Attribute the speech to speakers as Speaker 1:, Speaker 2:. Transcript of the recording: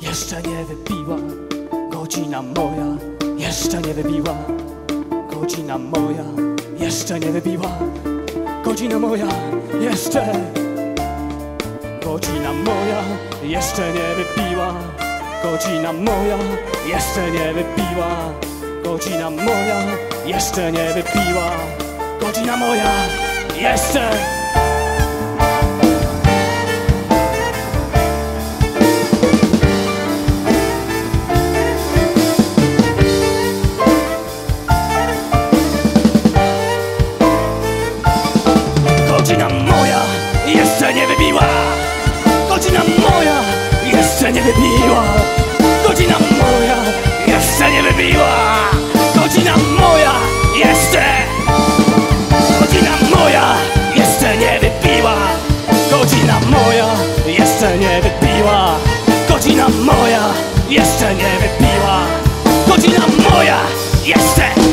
Speaker 1: jeszcze nie wybiła godzina moja, jeszcze nie wybiła godzina moja, jeszcze nie wybiła godzina moja, jeszcze godzina moja, jeszcze nie wybiła godzina moja, jeszcze nie wybiła godzina moja, jeszcze nie wybiła godzina moja, jeszcze. Godzina moja jeszcze nie wybiła, godzina moja jeszcze nie wybiła, godzina moja jeszcze nie wybiła, godzina moja jeszcze, godzina moja jeszcze nie wybiła, godzina moja jeszcze nie wybiła, godzina moja jeszcze nie wybiła, godzina moja jeszcze.